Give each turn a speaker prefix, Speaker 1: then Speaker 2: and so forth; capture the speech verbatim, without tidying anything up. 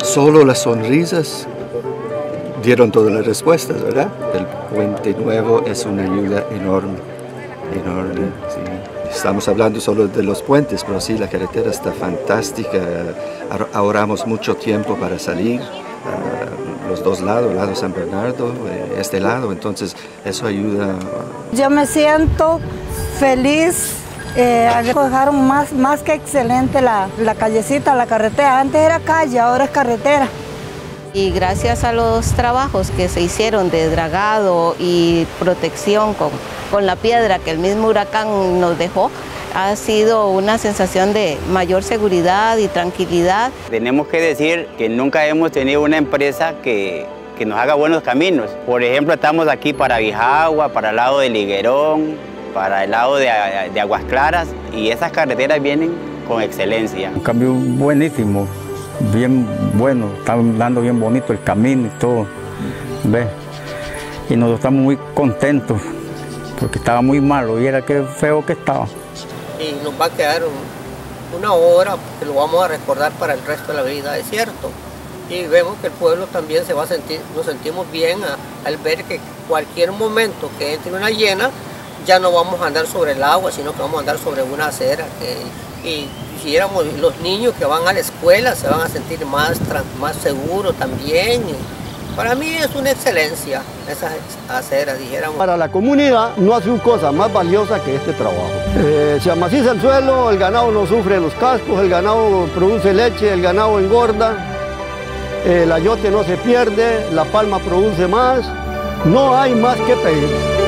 Speaker 1: solo las sonrisas dieron todas las respuestas, ¿verdad? El puente nuevo es una ayuda enorme, enorme, sí. Estamos hablando solo de los puentes, pero sí, la carretera está fantástica. Ahorramos mucho tiempo para salir, uh, los dos lados, el lado San Bernardo, este lado, entonces eso ayuda.
Speaker 2: Yo me siento feliz, eh, dejaron más, más que excelente la, la callecita, la carretera. Antes era calle, ahora es carretera.
Speaker 3: Y gracias a los trabajos que se hicieron de dragado y protección con, con la piedra que el mismo huracán nos dejó, ha sido una sensación de mayor seguridad y tranquilidad.
Speaker 4: Tenemos que decir que nunca hemos tenido una empresa que, que nos haga buenos caminos. Por ejemplo, estamos aquí para Bijagua, para el lado de Liguerón, para el lado de, de Aguas Claras, y esas carreteras vienen con excelencia.
Speaker 5: Un cambio buenísimo. Bien bueno, está dando bien bonito el camino y todo, ¿ves? Y nosotros estamos muy contentos porque estaba muy malo y era que feo que estaba.
Speaker 6: Y nos va a quedar un, una hora que lo vamos a recordar para el resto de la vida, es cierto. Y vemos que el pueblo también se va a sentir, nos sentimos bien a, al ver que cualquier momento que entre una llena ya no vamos a andar sobre el agua, sino que vamos a andar sobre una acera. Que, y si éramos los niños que van a la escuela se van a sentir más, más seguros también. Y para mí es una excelencia esas aceras, dijéramos.
Speaker 7: Para la comunidad no hace una cosa más valiosa que este trabajo. Eh, se amaciza el suelo, el ganado no sufre los cascos, el ganado produce leche, el ganado engorda, el ayote no se pierde, la palma produce más, no hay más que pedir.